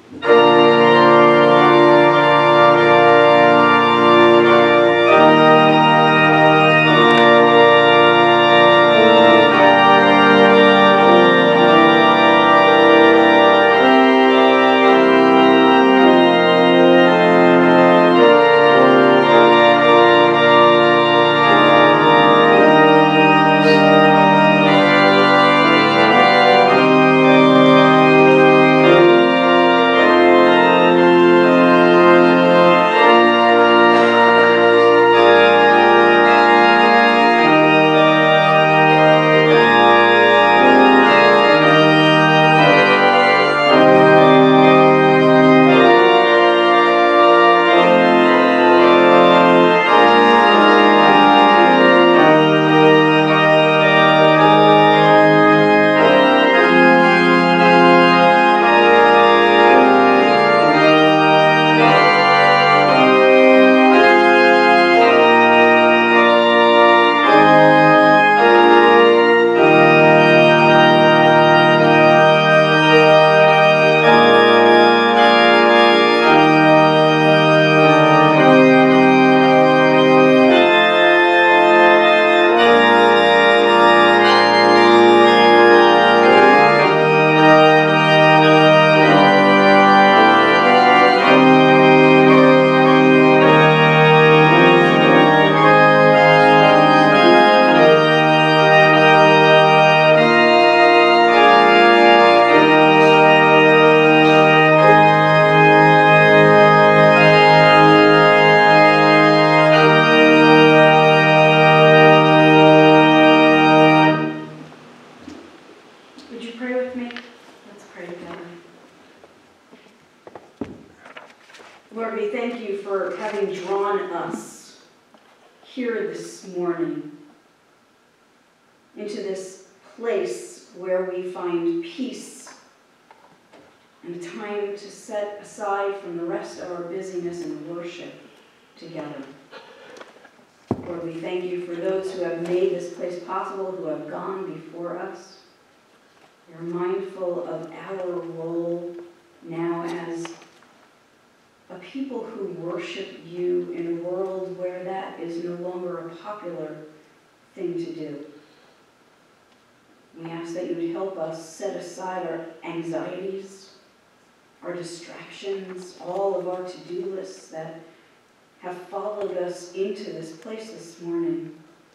Our distractions, all of our to-do lists that have followed us into this place this morning.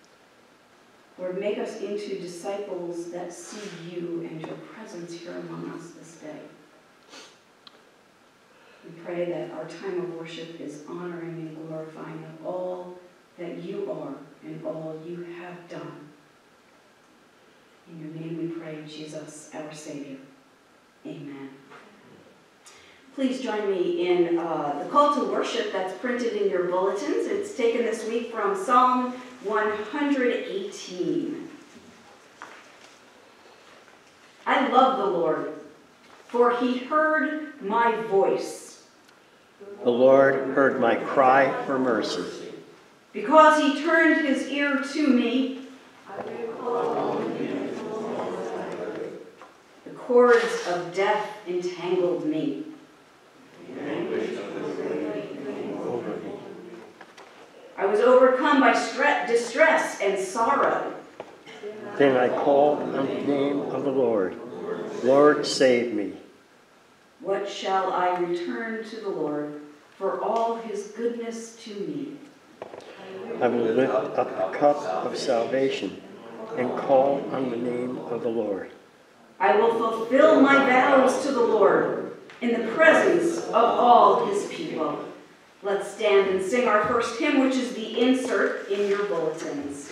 Lord, make us into disciples that see you and your presence here among us this day. We pray that our time of worship is honoring and glorifying of all that you are and all you have done. In your name we pray, Jesus, our Savior. Amen. Please join me in the call to worship that's printed in your bulletins. It's taken this week from Psalm 118. I love the Lord, for he heard my voice. The Lord heard my cry for mercy. Because he turned his ear to me, the cords of death entangled me. I was overcome by distress and sorrow. Then I called on the name of the Lord. Lord, save me. What shall I return to the Lord for all his goodness to me? I will lift up the cup of salvation and call on the name of the Lord. I will fulfill my vows to the Lord in the presence of all his people. Let's stand and sing our first hymn, which is the insert in your bulletins.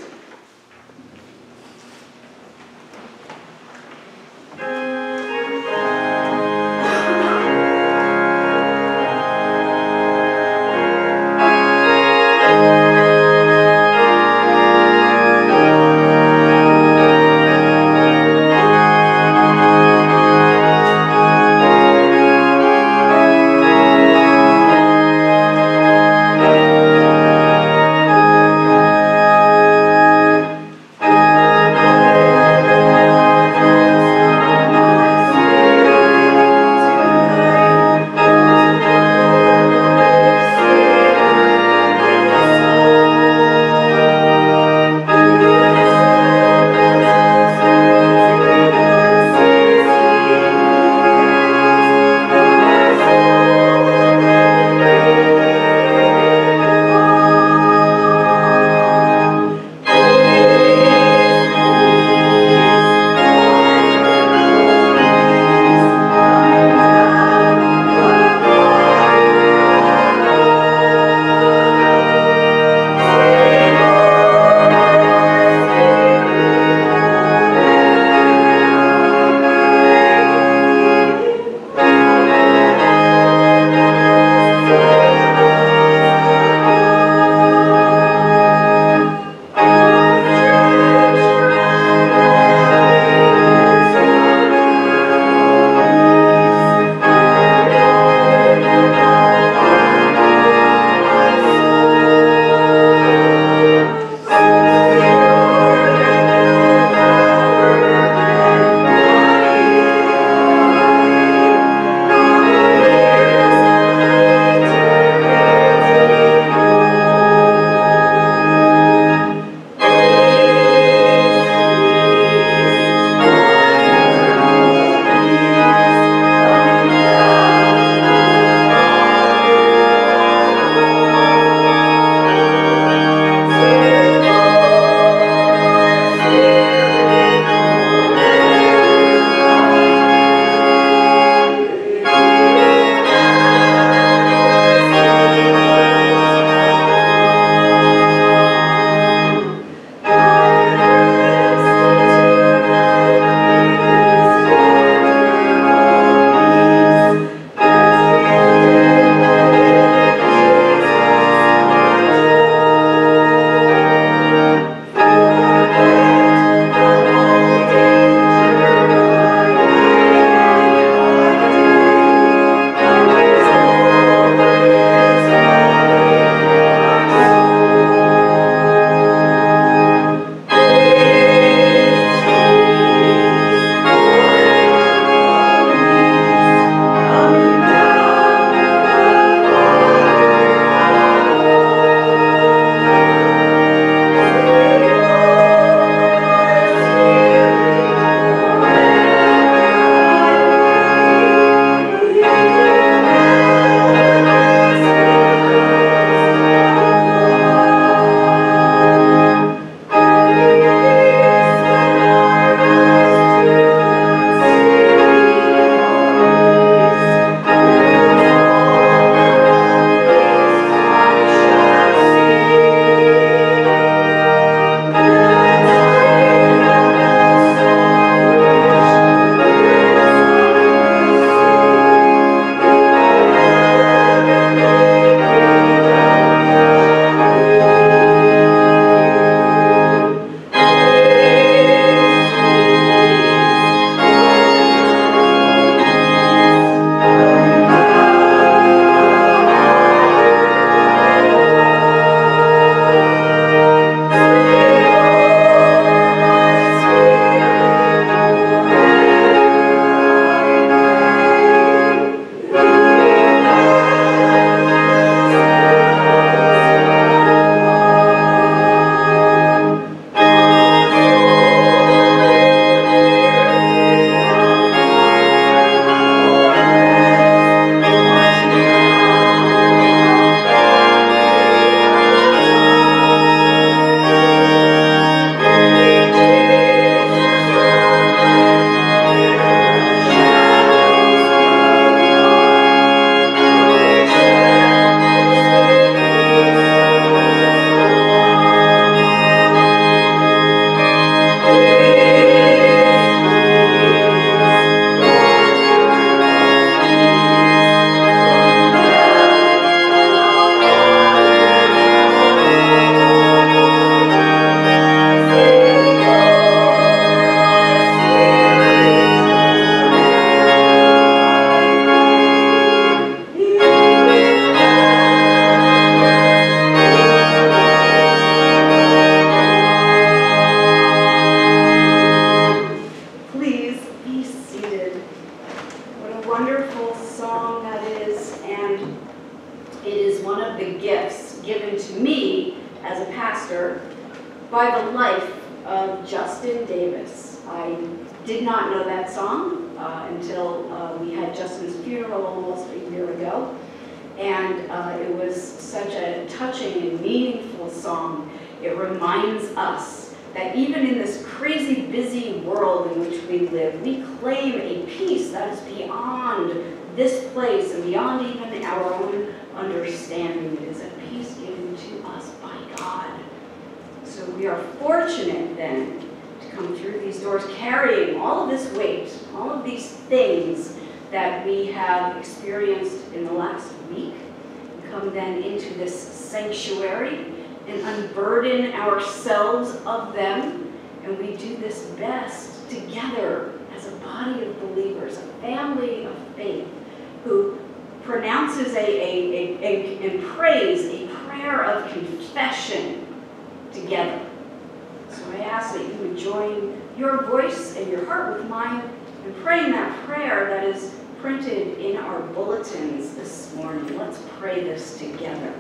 of the gifts given to me as a pastor by the life of Justin Davis. I did not know that song until we had Justin's funeral almost a year ago. And it was such a touching and meaningful song. It reminds us that even in this crazy busy world in which we live, we claim a peace that is beyond this place and beyond even our own understanding. It is a peace given to us by God. So we are fortunate then to come through these doors carrying all of this weight, all of these things that we have experienced in the last week, and come then into this sanctuary and unburden ourselves of them. And we do this best together as a body of believers, a family of faith, who pronounces and prays a prayer of confession together. So I ask that you would join your voice and your heart with mine in praying that prayer that is printed in our bulletins this morning. Let's pray this together.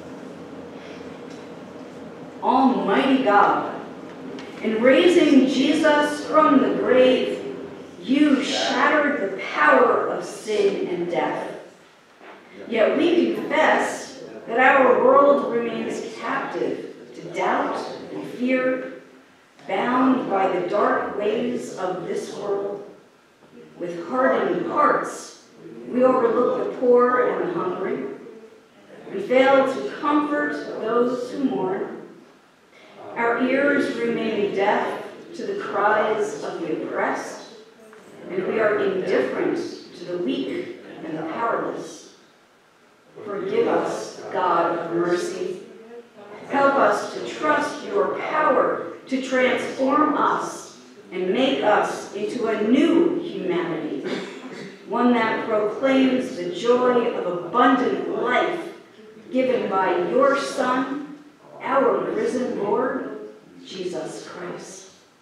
Almighty God, in raising Jesus from the grave, you shattered the power of sin and death. Yet we confess that our world remains captive to doubt and fear, bound by the dark ways of this world. With hardened hearts, we overlook the poor and the hungry, and fail to comfort those who mourn. Our ears remain deaf to the cries of the oppressed, and we are indifferent to the weak and the powerless. Forgive us, God of mercy. Help us to trust your power to transform us and make us into a new humanity, one that proclaims the joy of abundant life given by your Son, our risen Lord, Jesus Christ.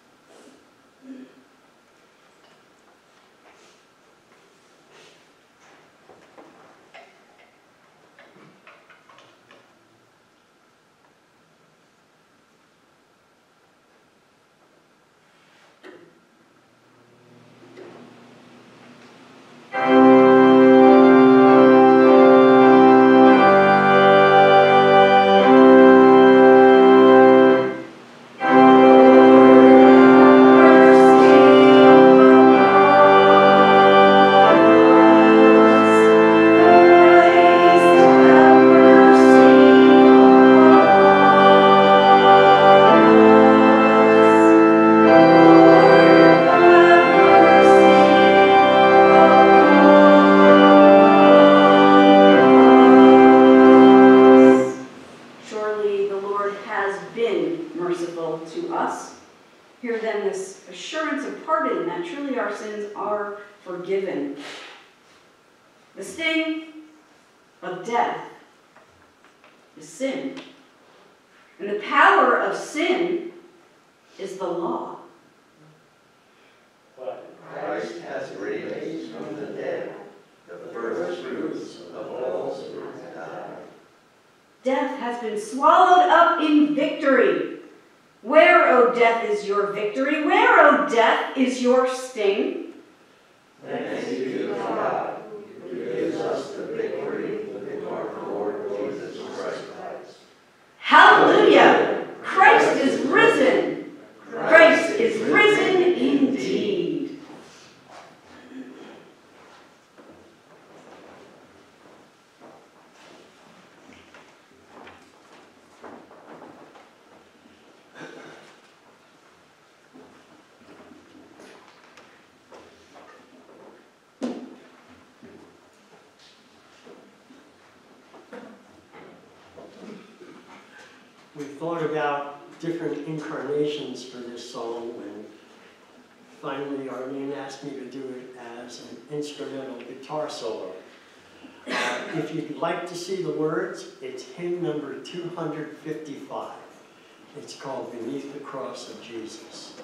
The sting of death is sin. And the power of sin is the law. But Christ has raised from the dead the first fruits of all who died. Death has been swallowed up in victory. Where, O death, is your victory? Where, O death, is your sting? Thanks be to God, who gives us the victory in our Lord Jesus Christ. Hallelujah! Christ is risen. Christ is risen indeed. We thought about different incarnations for this song, and finally Arlene asked me to do it as an instrumental guitar solo. If you'd like to see the words, it's hymn number 255. It's called Beneath the Cross of Jesus.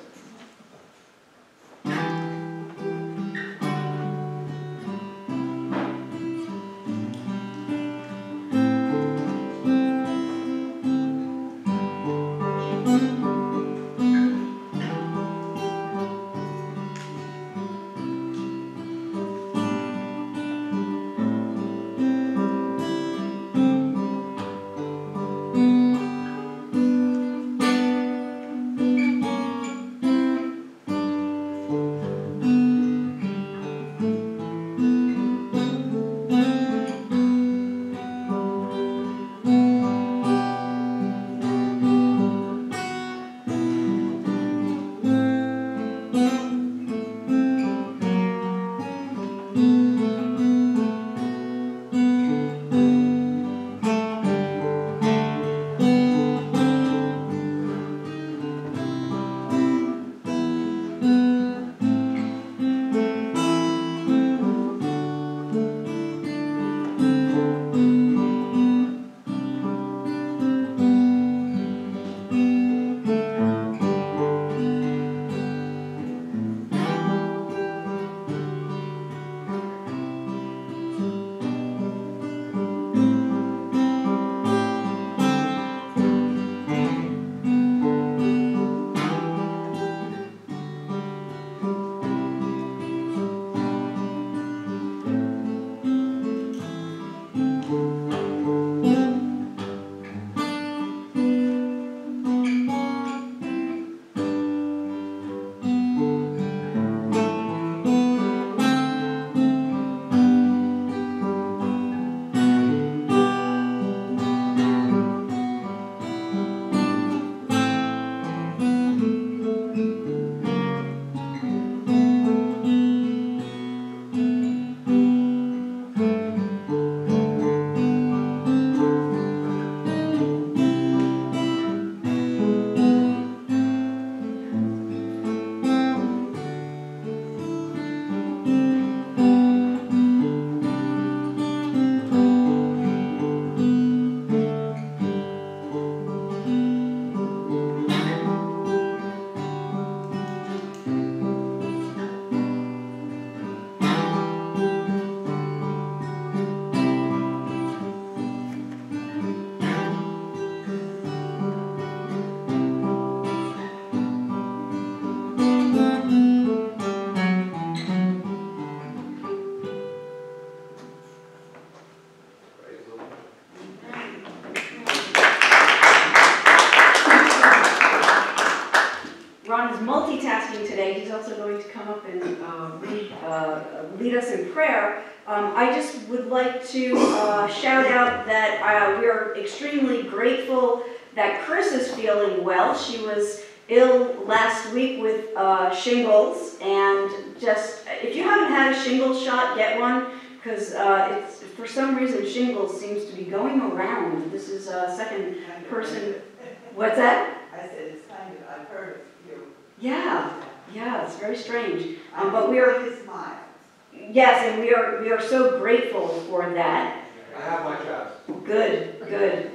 us in prayer, I just would like to shout out that we're extremely grateful that Chris is feeling well. She was ill last week with shingles, and just, if you haven't had a shingles shot, get one, because it's, for some reason, shingles seems to be going around. This is a second person. What's that? I said it's kind of, I've heard of you. Yeah, it's very strange. I'm But we are, going to smile. yes, and we are so grateful for that. I have my shots. Good.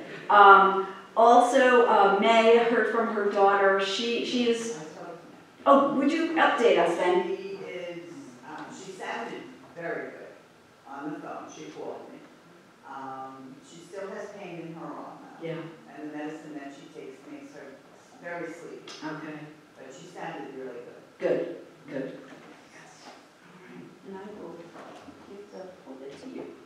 Also, May heard from her daughter. She is. Oh, would you update us then? She is, she sounded very good on the phone. She called me. She still has pain in her arm now. Yeah. And the medicine that she takes makes her very sleepy. Okay. But she sounded really good. Good. Yes. All right. And I will give the pulpit to you.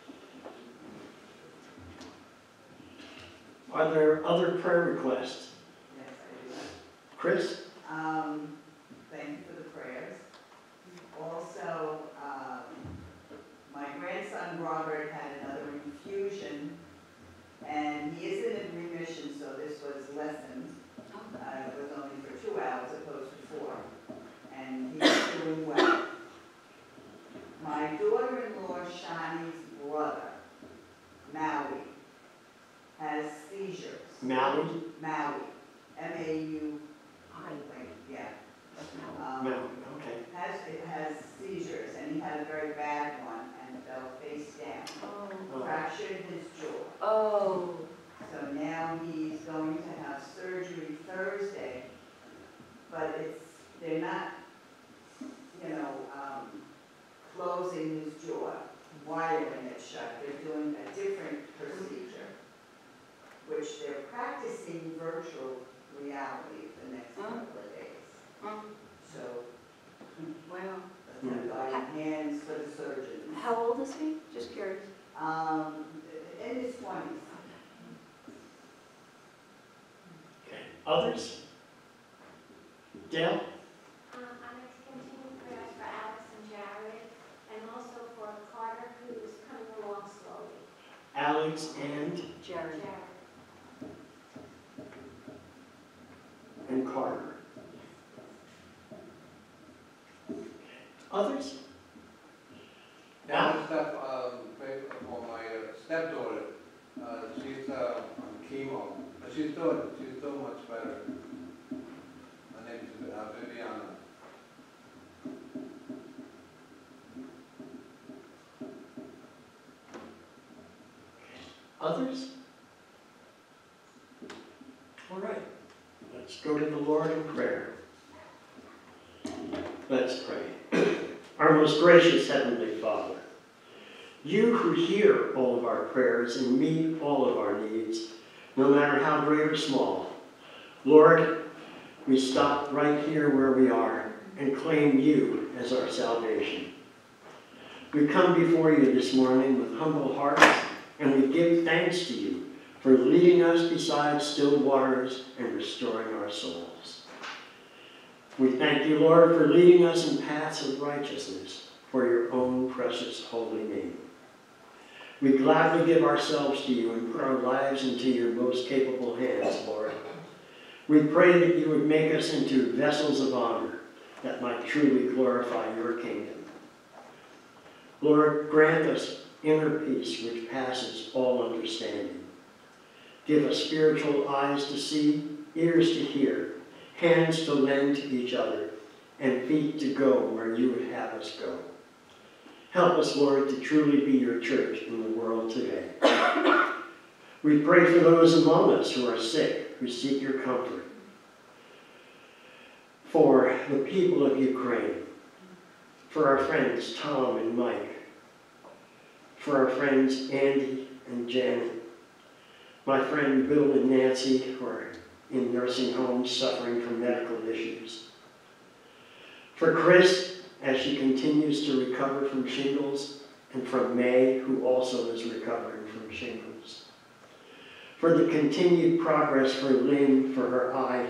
Are there other prayer requests? Yes, I do. Chris? Thank you for the prayers. Also, my grandson Robert had another infusion, and he isn't in remission, so this was lessened. It was only for 2 hours opposed to 4, and he's doing well. My daughter-in-law Shani's brother, Maui, has seizures. Maui? Maui, M-A-U. Yeah. Maui, okay. Has seizures, and he had a very bad one and fell face down. Fractured his jaw. Oh. So now he's going to have surgery Thursday, but they're not, closing his jaw, wiring it shut. They're doing a different procedure, which they're practicing virtual reality the next couple of days. So, Wow. guiding hands for the surgeon. How old is he? Just curious. In his 20s. Okay. Others? Dale? I'd like to continue prayers for Alex and Jared, and also for Carter, who is coming along slowly. Alex and? Jared. And Carter. Others? Now, pray for my stepdaughter. She's on chemo, but she's doing much better. Her name is Viviana. Others? All right. Let's go to the Lord in prayer. Let's pray. Our most gracious Heavenly Father, you who hear all of our prayers and meet all of our needs, no matter how great or small, Lord, we stop right here where we are and claim you as our salvation. We come before you this morning with humble hearts, and we give thanks to you for leading us beside still waters and restoring our souls. We thank you, Lord, for leading us in paths of righteousness for your own precious holy name. We gladly give ourselves to you and put our lives into your most capable hands, Lord. We pray that you would make us into vessels of honor that might truly glorify your kingdom. Lord, grant us inner peace which passes all understanding. Give us spiritual eyes to see, ears to hear, hands to lend to each other, and feet to go where you would have us go. Help us, Lord, to truly be your church in the world today. We pray for those among us who are sick, who seek your comfort. For the people of Ukraine, for our friends Tom and Mike, for our friends Andy and Jen, my friend Bill and Nancy, who are in nursing homes suffering from medical issues. For Chris, as she continues to recover from shingles, and from May, who also is recovering from shingles. For the continued progress for Lynn, for her eye,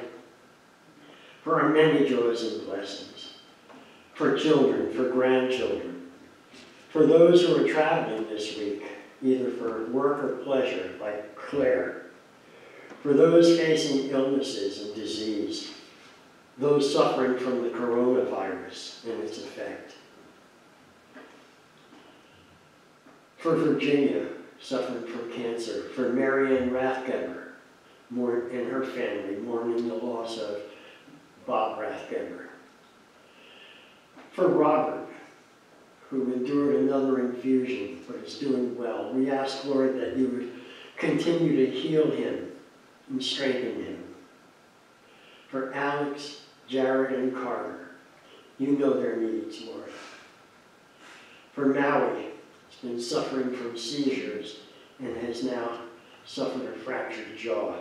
for our many joys and blessings, for children, for grandchildren, For those who are traveling this week, either for work or pleasure, like Claire. For those facing illnesses and disease. Those suffering from the coronavirus and its effect. For Virginia, suffering from cancer. For Marianne Rathgeber and her family, mourning the loss of Bob Rathgeber. For Robert, who endured another infusion but is doing well, we ask, Lord, that you would continue to heal him and strengthen him. For Alex, Jared, and Carter, you know their needs, Lord. For Maui, who's been suffering from seizures and has now suffered a fractured jaw.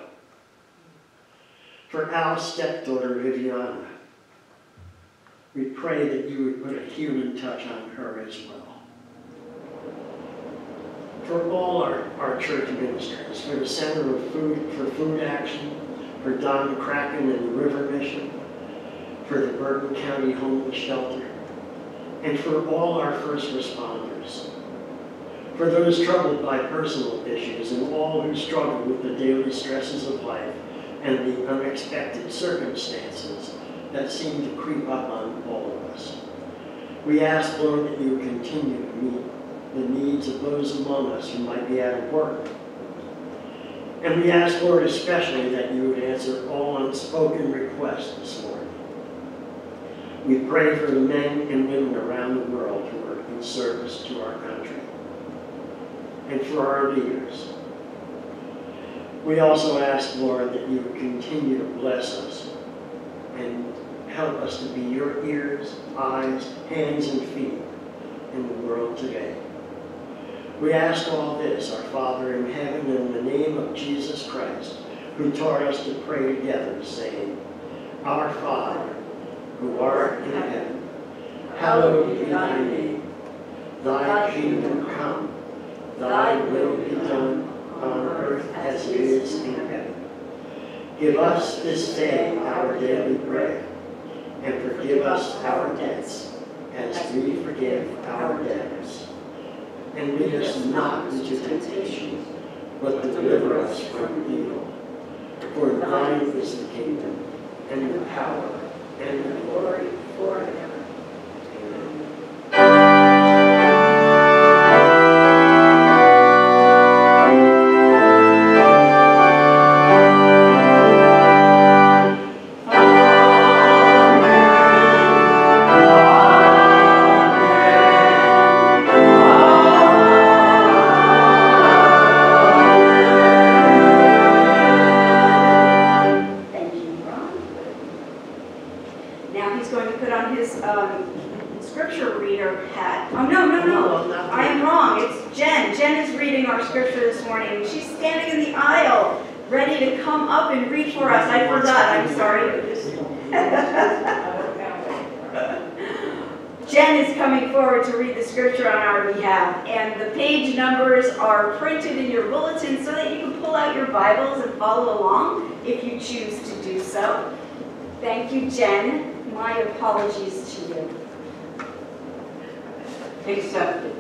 For Al's stepdaughter, Viviana, we pray that you would put a healing touch on her as well. For all our church ministries, for the Center for Food Action, for Don McCracken and the River Mission, for the Bergen County Homeless Shelter, and for all our first responders, for those troubled by personal issues and all who struggle with the daily stresses of life and the unexpected circumstances that seem to creep up on all of us. We ask, Lord, that you continue to meet the needs of those among us who might be out of work. And we ask, Lord, especially that you would answer all unspoken requests this morning. We pray for the men and women around the world who are in service to our country, and for our leaders. We also ask, Lord, that you would continue to bless us and help us to be your ears, eyes, hands, and feet in the world today. We ask all this, our Father in heaven, in the name of Jesus Christ, who taught us to pray together, saying, Our Father, who art in heaven, hallowed be thy name. Thy kingdom come, thy will be done on earth as it is in heaven. Give us this day our daily bread, and forgive us our debts, as we forgive our debtors. And lead us not into temptation, but deliver us from evil. For thine is the kingdom, and the power, and the glory forever. Jen is coming forward to read the scripture on our behalf, and the page numbers are printed in your bulletin so that you can pull out your Bibles and follow along if you choose to do so. Thank you, Jen. My apologies to you. Accepted.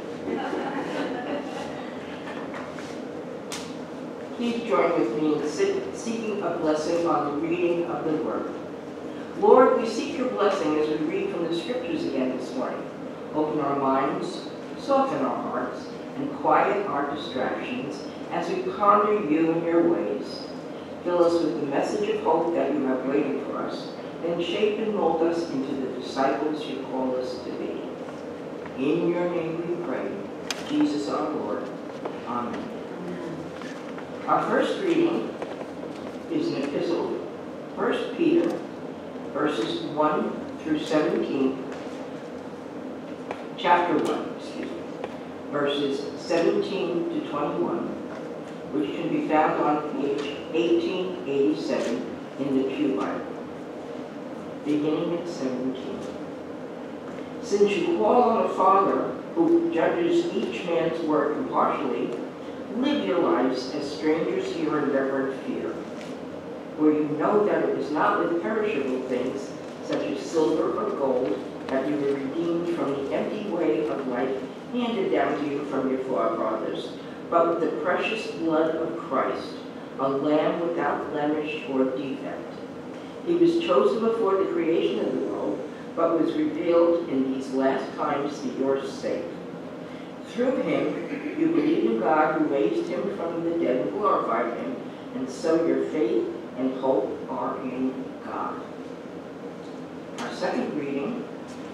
Please join with me in seeking a blessing on the reading of the Word. Lord, we seek your blessing as we read from the Scriptures again this morning. Open our minds, soften our hearts, and quiet our distractions as we ponder you and your ways. Fill us with the message of hope that you have waiting for us, and shape and mold us into the disciples you call us to be. In your name we pray, Jesus our Lord. Amen. Our first reading is an epistle, 1 Peter, verses 1 through 17, chapter 1, verses 17 to 21, which can be found on page 1887 in the Pew Bible, beginning at 17. Since you call on a Father who judges each man's work impartially, live your lives as strangers here in reverent fear, for you know that it is not with perishable things, such as silver or gold, that you were redeemed from the empty way of life handed down to you from your forefathers, but with the precious blood of Christ, a lamb without blemish or defect. He was chosen before the creation of the world, but was revealed in these last times for your sake. Through him, you believe in God who raised him from the dead and glorified him, and so your faith and hope are in God. Our second reading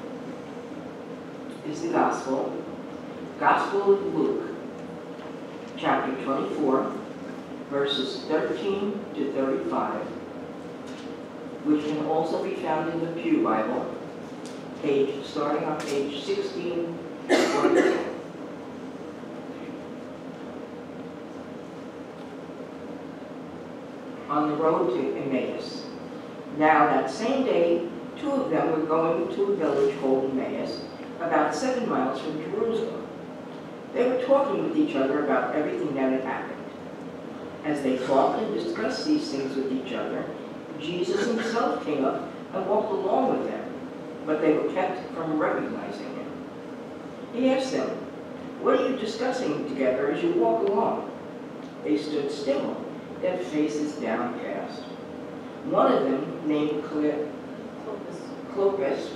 is the Gospel of Luke, chapter 24, verses 13 to 35, which can also be found in the Pew Bible, starting on page 16, 1. On the road to Emmaus. Now that same day, two of them were going to a village called Emmaus, about 7 miles from Jerusalem. They were talking with each other about everything that had happened. As they talked and discussed these things with each other, Jesus himself came up and walked along with them, but they were kept from recognizing him. He asked them, "What are you discussing together as you walk along?" They stood still, their faces downcast. One of them, named Clopas,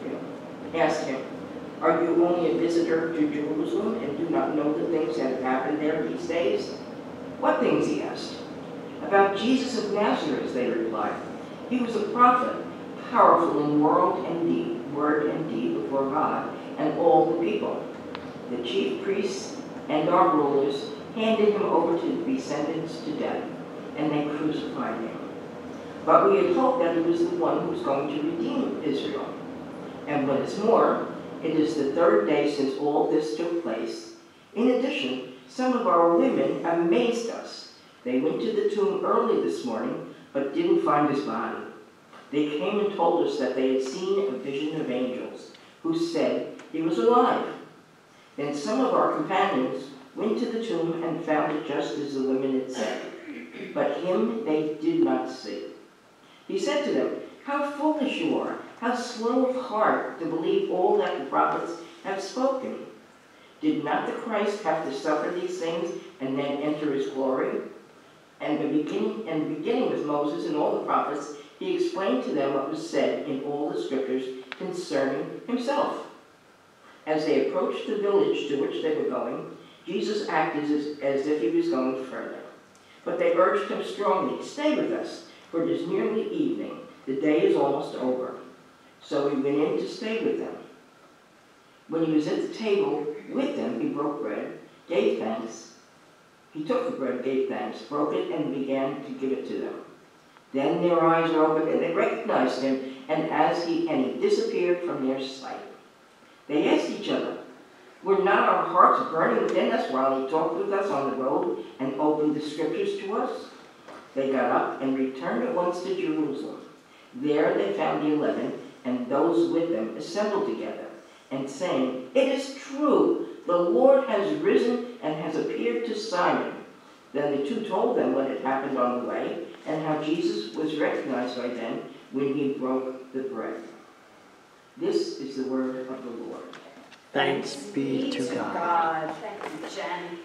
asked him, "Are you only a visitor to Jerusalem and do not know the things that have happened there these days?" "What things?" he asked. "About Jesus of Nazareth," they replied. "He was a prophet, powerful in word and deed before God and all the people. The chief priests and our rulers handed him over to be sentenced to death, and they crucified him. But we had hoped that he was the one who was going to redeem Israel. And what is more, it is the third day since all this took place. In addition, some of our women amazed us. They went to the tomb early this morning, but didn't find his body. They came and told us that they had seen a vision of angels, who said he was alive. Then some of our companions went to the tomb and found it just as the women had said, but him they did not see." He said to them, "How foolish you are, how slow of heart to believe all that the prophets have spoken. Did not the Christ have to suffer these things and then enter his glory?" And beginning with Moses and all the prophets, he explained to them what was said in all the scriptures concerning himself. As they approached the village to which they were going, Jesus acted as if he was going further. But they urged him strongly, "Stay with us, for it is nearly evening. The day is almost over." So he went in to stay with them. When he was at the table with them, he broke bread, gave thanks. He took the bread, gave thanks, broke it, and began to give it to them. Then their eyes were opened, and they recognized him, and he disappeared from their sight. They asked each other, "Were not our hearts burning within us while he talked with us on the road and opened the scriptures to us?" They got up and returned at once to Jerusalem. There they found the 11 and those with them assembled together, and saying, "It is true, the Lord has risen and has appeared to Simon." Then the two told them what had happened on the way and how Jesus was recognized by them when he broke the bread. This is the word of the Lord. Thanks be to God. Thank you, Jen.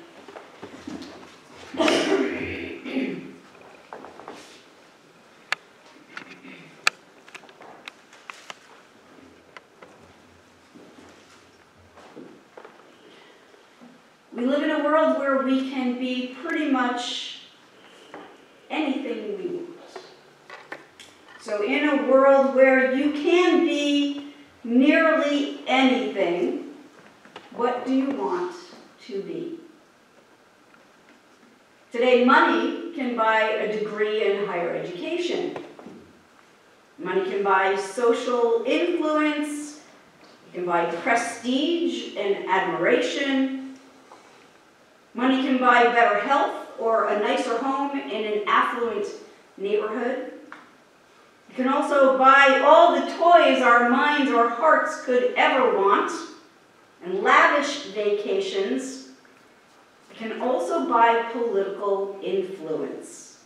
We live in a world where we can be pretty much anything we want. So in a world where you can be nearly anything, what do you want to be? Today, money can buy a degree in higher education. Money can buy social influence. It can buy prestige and admiration. Money can buy better health or a nicer home in an affluent neighborhood. It can also buy all the toys our minds or hearts could ever want and lavish vacations. It can also buy political influence.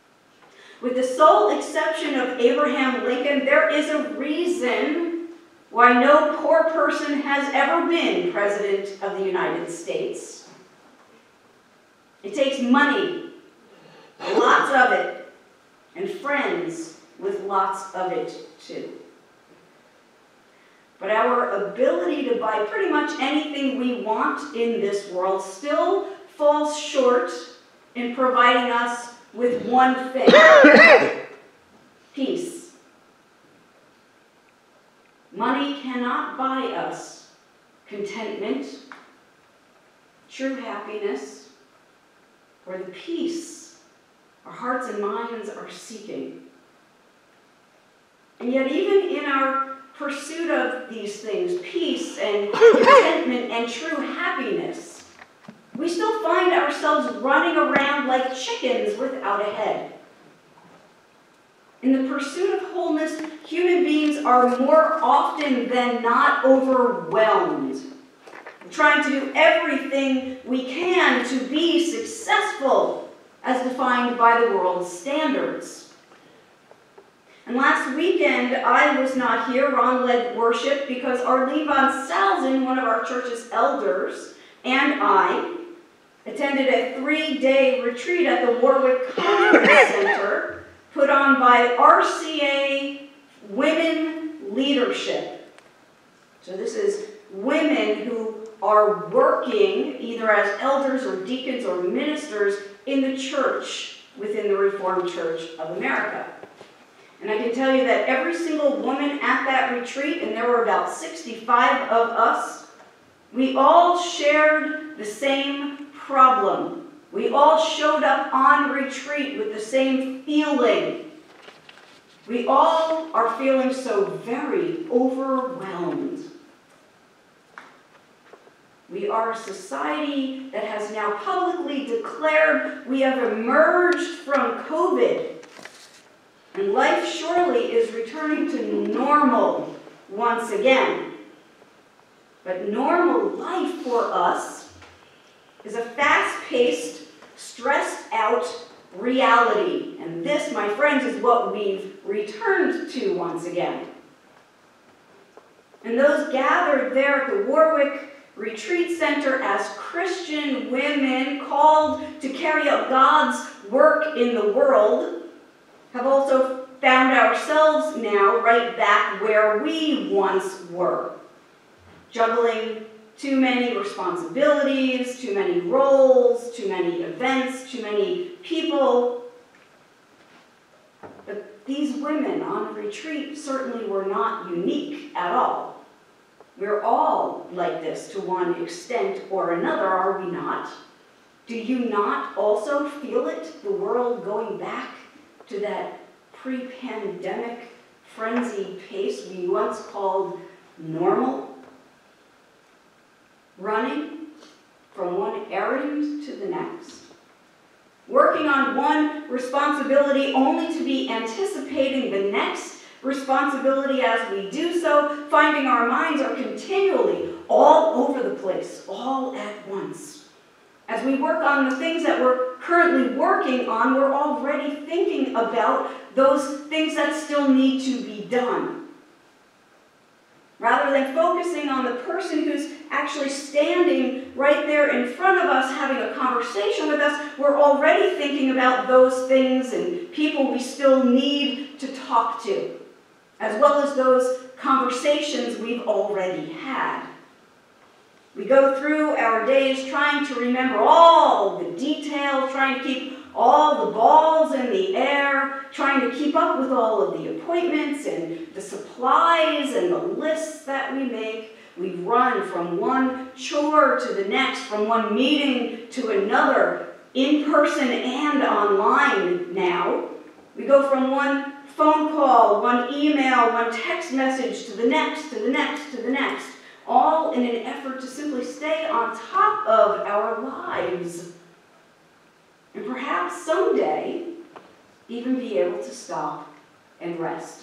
With the sole exception of Abraham Lincoln, there is a reason why no poor person has ever been President of the United States. It takes money, lots of it, and friends with lots of it too. But our ability to buy pretty much anything we want in this world still falls short in providing us with one thing: peace. Money cannot buy us contentment, true happiness, or the peace our hearts and minds are seeking. And yet, even in our pursuit of these things, peace and contentment and true happiness, we still find ourselves running around like chickens without a head. In the pursuit of wholeness, human beings are more often than not overwhelmed, trying to do everything we can to be successful as defined by the world's standards. And last weekend, I was not here. Ron led worship because Arlene von Salzen, one of our church's elders, and I attended a 3-day retreat at the Warwick Conference Center put on by RCA Women Leadership. So this is women who are working either as elders or deacons or ministers in the church within the Reformed Church of America. And I can tell you that every single woman at that retreat, and there were about 65 of us, we all shared the same problem. We all showed up on retreat with the same feeling. We all are feeling so very overwhelmed. We are a society that has now publicly declared we have emerged from COVID. And life surely is returning to normal once again. But normal life for us is a fast-paced, stressed-out reality. And this, my friends, is what we've returned to once again. And those gathered there at the Warwick Retreat Center as Christian women called to carry out God's work in the world have also found ourselves now right back where we once were, juggling too many responsibilities, too many roles, too many events, too many people. But these women on retreat certainly were not unique at all. We're all like this to one extent or another, are we not? Do you not also feel it, the world going back to that pre-pandemic frenzied pace we once called normal? Running from one errand to the next. Working on one responsibility only to be anticipating the next responsibility as we do so, finding our minds are continually all over the place, all at once. As we work on the things that we're currently working on, we're already thinking about those things that still need to be done. Rather than focusing on the person who's actually standing right there in front of us having a conversation with us, we're already thinking about those things and people we still need to talk to, as well as those conversations we've already had. We go through our days trying to remember all the details, trying to keep all the balls in the air, trying to keep up with all of the appointments and the supplies and the lists that we make. We run from one chore to the next, from one meeting to another, in person and online now. We go from one phone call, one email, one text message to the next, to the next, to the next, all in an effort to simply stay on top of our lives. And perhaps someday, even be able to stop and rest.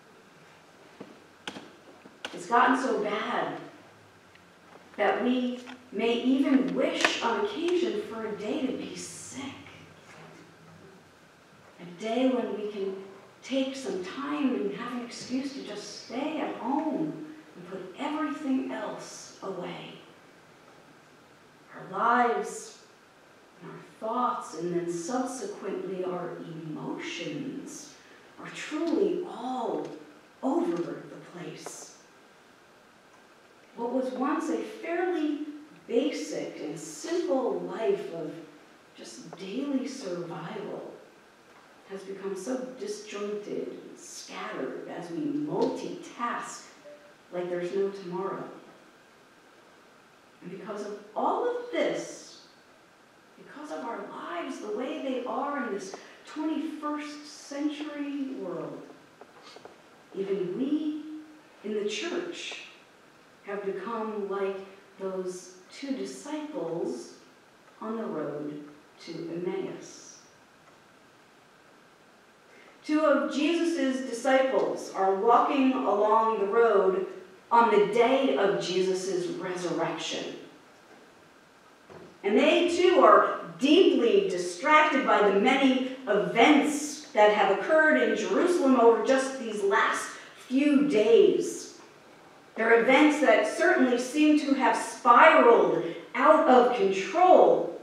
It's gotten so bad that we may even wish on occasion for a day to be sick. A day when we can take some time and have an excuse to just stay at home and put everything else away. Our lives, and our thoughts, and then subsequently our emotions are truly all over the place. What was once a fairly basic and simple life of just daily survival has become so disjointed and scattered as we multitask like there's no tomorrow. And because of all of this, because of our lives the way they are in this 21st century world, even we in the church have become like those two disciples on the road to Emmaus. Two of Jesus' disciples are walking along the road on the day of Jesus' resurrection. And they too are deeply distracted by the many events that have occurred in Jerusalem over just these last few days. They're events that certainly seem to have spiraled out of control.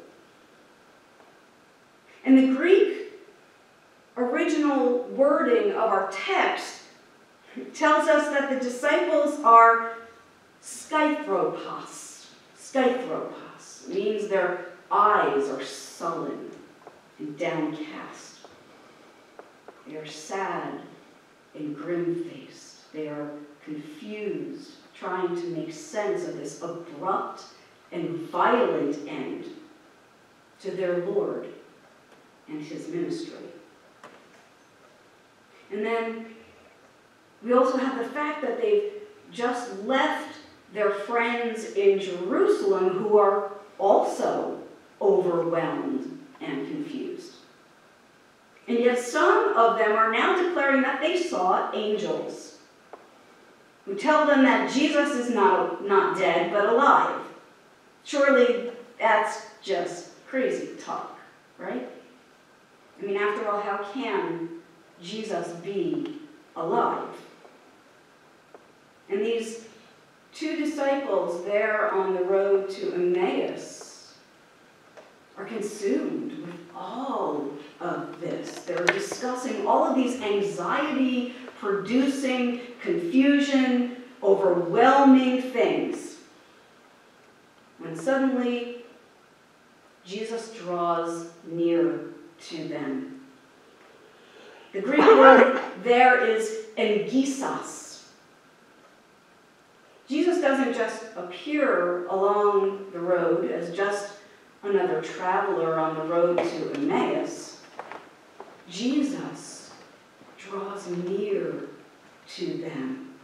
And the Greek original wording of our text tells us that the disciples are skythropos. Skythropos means their eyes are sullen and downcast. They are sad and grim-faced. They are confused, trying to make sense of this abrupt and violent end to their Lord and his ministry. And then we also have the fact that they've just left their friends in Jerusalem who are also overwhelmed and confused. And yet some of them are now declaring that they saw angels who tell them that Jesus is not dead, but alive. Surely that's just crazy talk, right? I mean, after all, how can Jesus be alive? And these two disciples there on the road to Emmaus are consumed with all of this. They're discussing all of these anxiety-producing, confusion, overwhelming things. When suddenly, Jesus draws near to them. The Greek word there is engisos. Jesus doesn't just appear along the road as just another traveler on the road to Emmaus. Jesus draws near to them.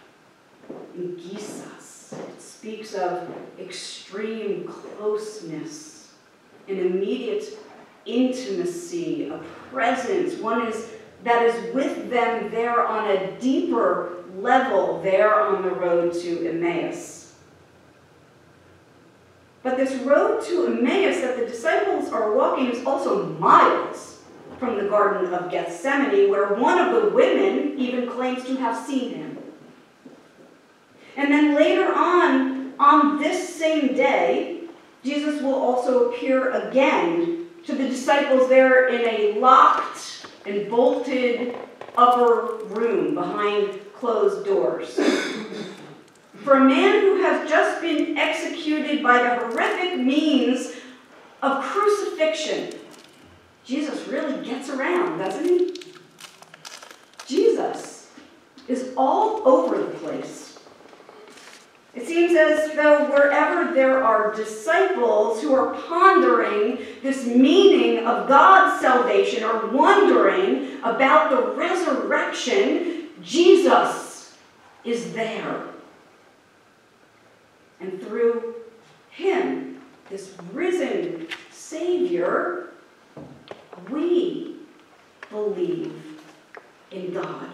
Engisos. It speaks of extreme closeness, an immediate intimacy, a presence. One that is with them there on a deeper level there on the road to Emmaus. But this road to Emmaus that the disciples are walking is also miles from the Garden of Gethsemane, where one of the women even claims to have seen him. And then later on this same day, Jesus will also appear again to the disciples there in a locked and bolted upper room behind closed doors. For a man who has just been executed by the horrific means of crucifixion, Jesus really gets around, doesn't he? Jesus is all over the place. It seems as though wherever there are disciples who are pondering this meaning of God's salvation or wondering about the resurrection, Jesus is there. And through him, this risen Savior, we believe in God.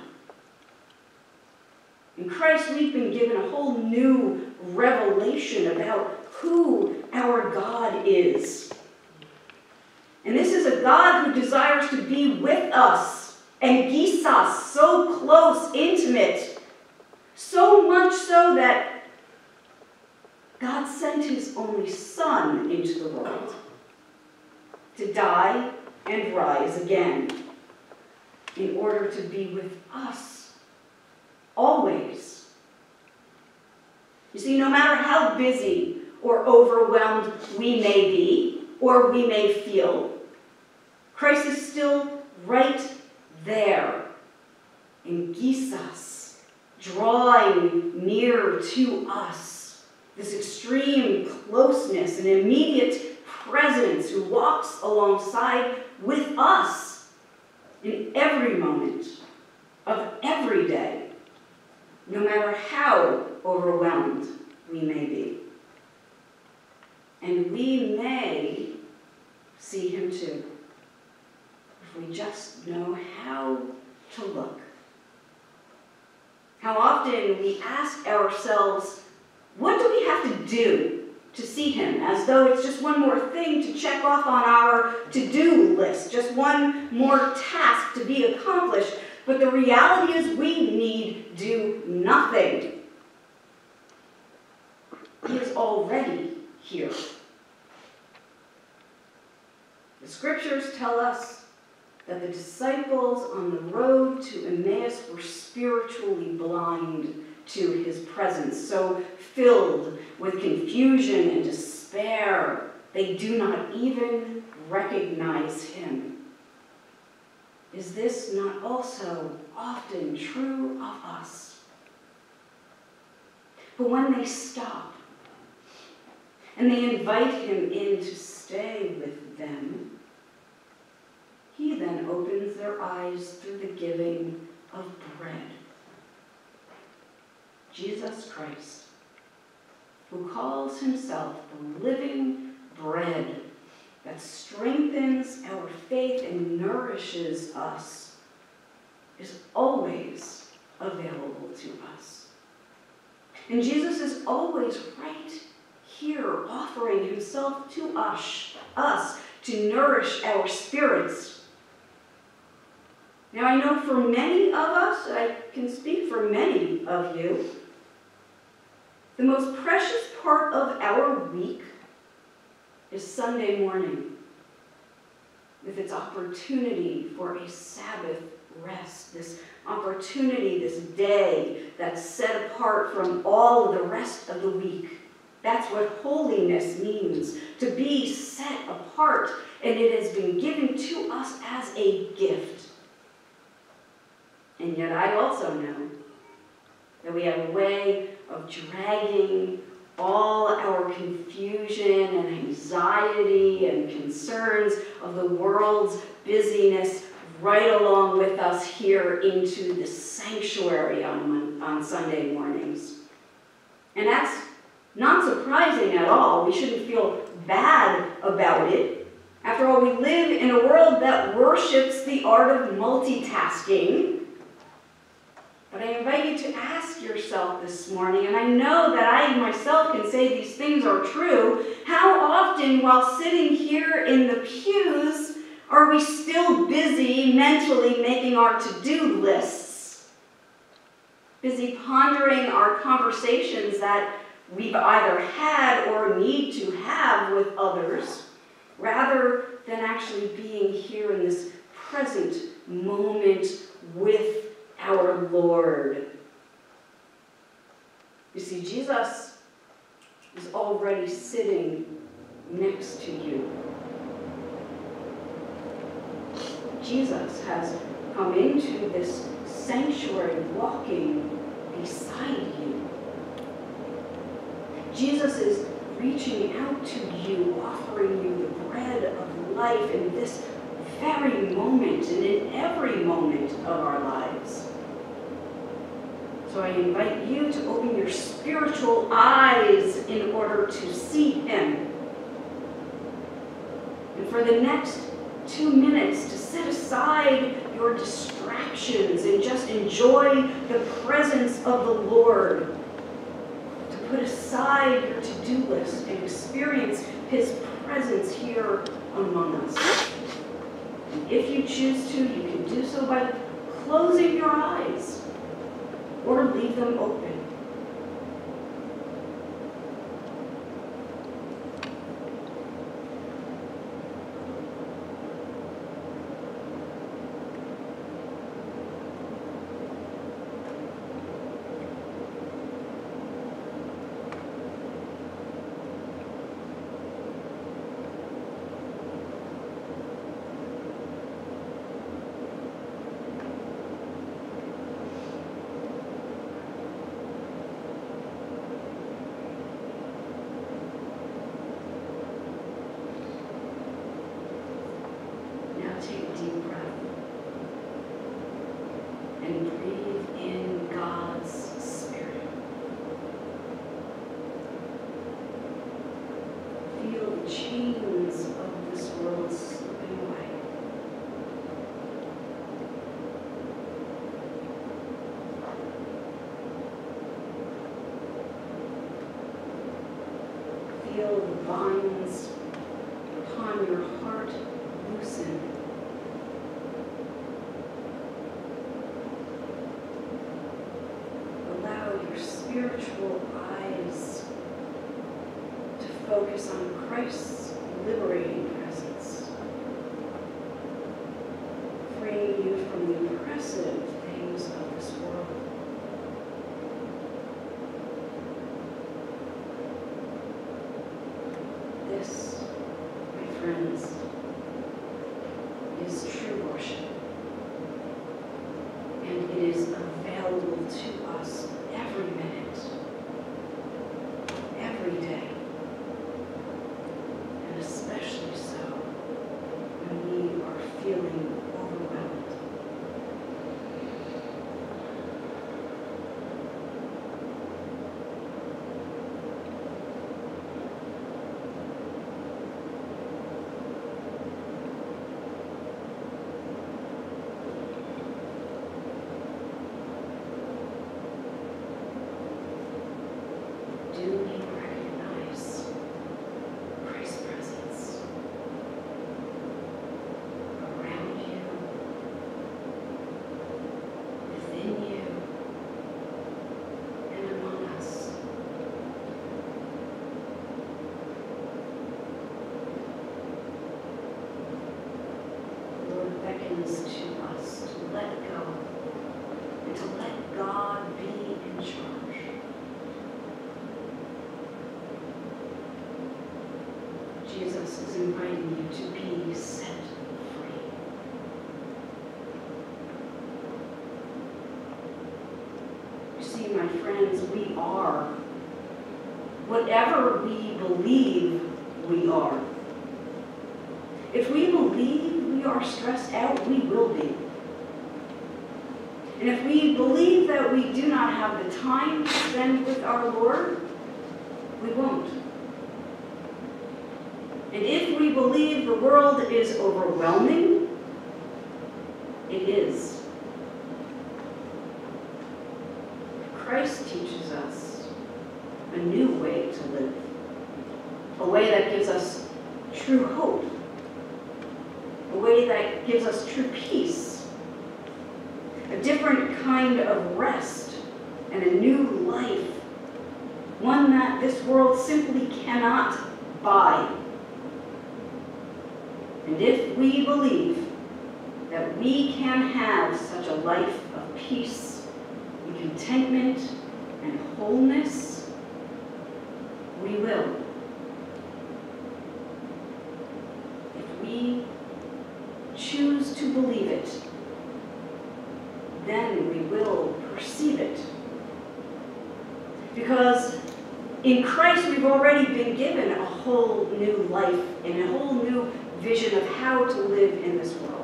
In Christ, we've been given a whole new revelation about who our God is. And this is a God who desires to be with us, and gisos, so close, intimate, So much so that God sent his only Son into the world to die and rise again in order to be with us always. You see, no matter how busy or overwhelmed we may be or we may feel, Christ is still right there in Jesus, drawing near to us. This extreme closeness and immediate presence who walks alongside with us in every moment of every day, no matter how overwhelmed we may be. And we may see him too, if we just know how to look. How often we ask ourselves, what do we have to do to see him? As though it's just one more thing to check off on our to-do list, just one more task to be accomplished. But the reality is we need do nothing. He is already here. The scriptures tell us that the disciples on the road to Emmaus were spiritually blind to his presence, so filled with confusion and despair, they do not even recognize him. Is this not also often true of us? But when they stop and they invite him in to stay with them, he then opens their eyes through the giving of bread. Jesus Christ, who calls himself the living bread that strengthens our faith and nourishes us, is always available to us. And Jesus is always right here, offering himself to us to nourish our spirits. Now, I know for many of us, I can speak for many of you, the most precious part of our week is Sunday morning, with its opportunity for a Sabbath rest, this opportunity, this day that's set apart from all of the rest of the week. That's what holiness means, to be set apart, and it has been given to us as a gift. And yet I also know that we have a way of dragging all our confusion and anxiety and concerns of the world's busyness right along with us here into the sanctuary on Sunday mornings. And that's not surprising at all. We shouldn't feel bad about it. After all, we live in a world that worships the art of multitasking. But I invite you to ask yourself this morning, and I know that I myself can say these things are true, how often while sitting here in the pews are we still busy mentally making our to-do lists? Busy pondering our conversations that we've either had or need to have with others, rather than actually being here in this present moment with our Lord. You see, Jesus is already sitting next to you. Jesus has come into this sanctuary walking beside you. Jesus is reaching out to you, offering you the bread of life in this very moment and in every moment of our lives. So I invite you to open your spiritual eyes in order to see him. And for the next 2 minutes, to set aside your distractions and just enjoy the presence of the Lord. To put aside your to-do list and experience his presence here among us. And if you choose to, you can do so by closing your eyes or leave them open. Take a deep breath and breathe in God's Spirit. Feel the chains of this world slipping away. Feel the binds upon your heart loosen. Your spiritual eyes to focus on Christ's liberating presence, freeing you from the oppressive things of this world. This, my friends, is true worship, and it is available to us every minute, every day, and especially so when we are feeling overwhelmed. Do you recognize Christ's presence around you, within you, and among us? The Lord beckons to us to let go and to let God be in charge. Jesus is inviting you to be set free. You see, my friends, we are whatever we believe we are. If we believe we are stressed out, we will be. And if we believe that we do not have the time to spend with our Lord, we won't. And if we believe the world is overwhelming, it is. Christ teaches us a new way to live, a way that gives us true hope, a way that gives us true peace, a different kind of rest, and a new life, one that this world simply cannot buy. And if we believe that we can have such a life of peace and contentment and wholeness, we will. If we choose to believe it, then we will perceive it. Because in Christ we've already been given a whole new life and a whole new vision of how to live in this world.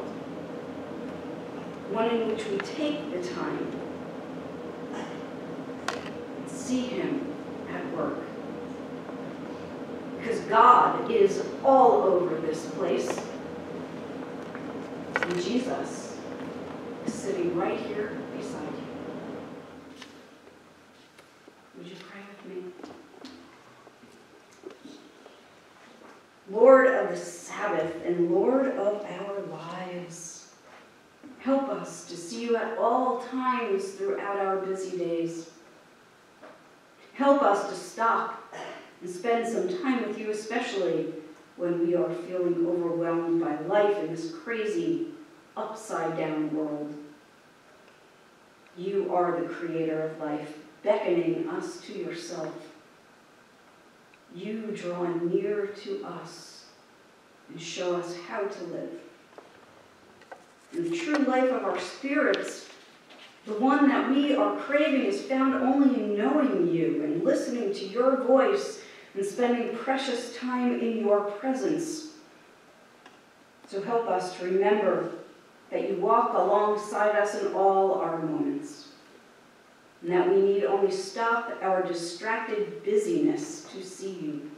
One in which we take the time and see Him at work. Because God is all over this place. And Jesus is sitting right here beside you. Would you pray with me? Lord of the Sabbath and Lord of our lives, help us us to see you at all times throughout our busy days. Help us to stop and spend some time with you, especially when we are feeling overwhelmed by life in this crazy, upside-down world. You are the creator of life, beckoning us to yourself. You draw near to us and show us how to live. And the true life of our spirits, the one that we are craving, is found only in knowing you and listening to your voice and spending precious time in your presence. So help us to remember that you walk alongside us in all our moments, and that we need only stop our distracted busyness to see you.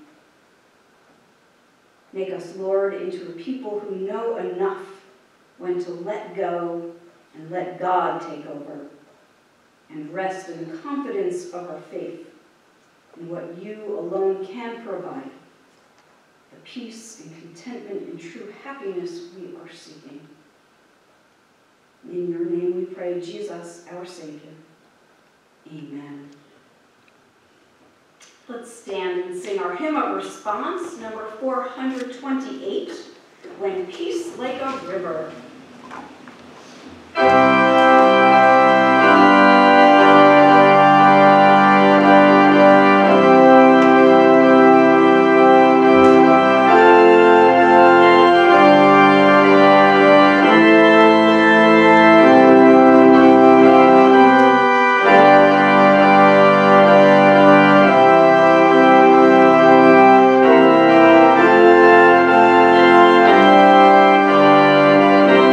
Make us, Lord, into a people who know enough when to let go and let God take over, and rest in the confidence of our faith in what you alone can provide, the peace and contentment and true happiness we are seeking. In your name we pray, Jesus, our Savior. Amen. Let's stand and sing our hymn of response, number 428, When Peace Like a River. Thank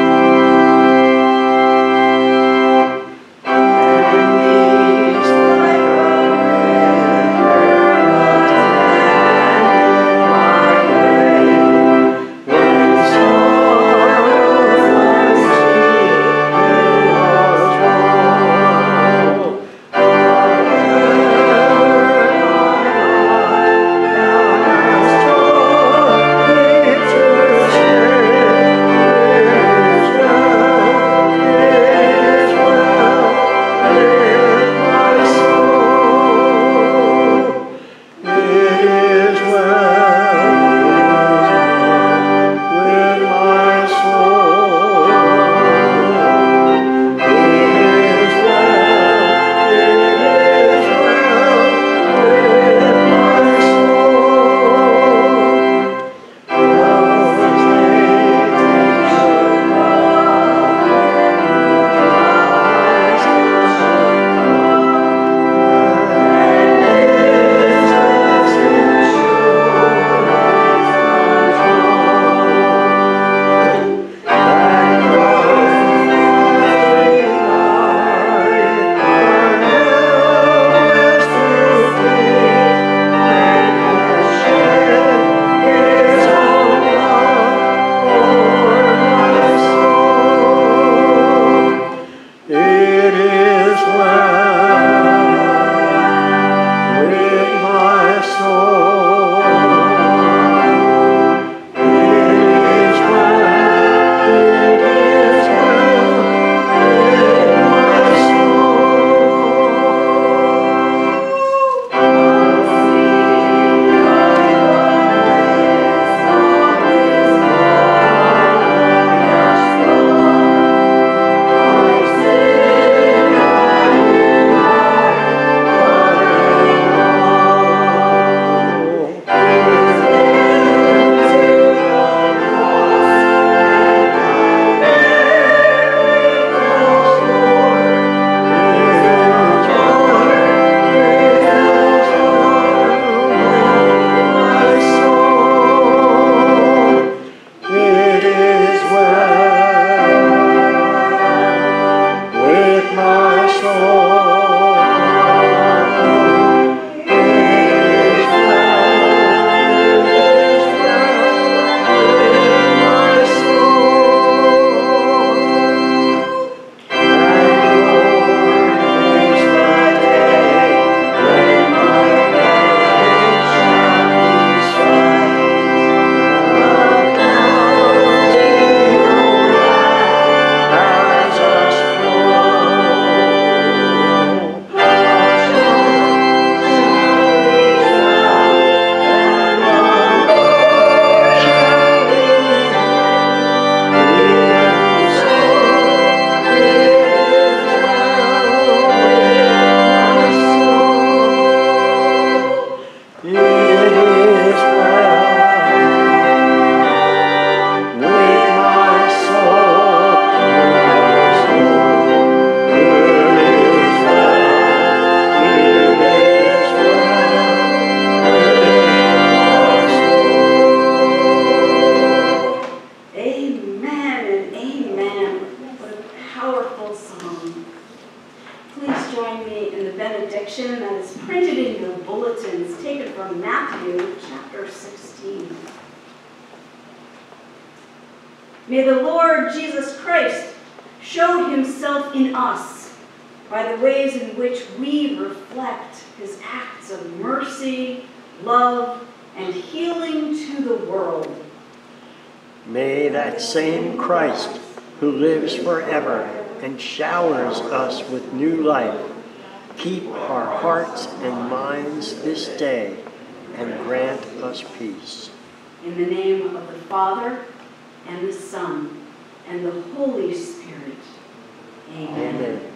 May the Lord Jesus Christ show himself in us by the ways in which we reflect his acts of mercy, love, and healing to the world. May that same Christ, who lives forever and showers us with new life, keep our hearts and minds this day and grant us peace. In the name of the Father, and the Son, and the Holy Spirit. Amen. Amen.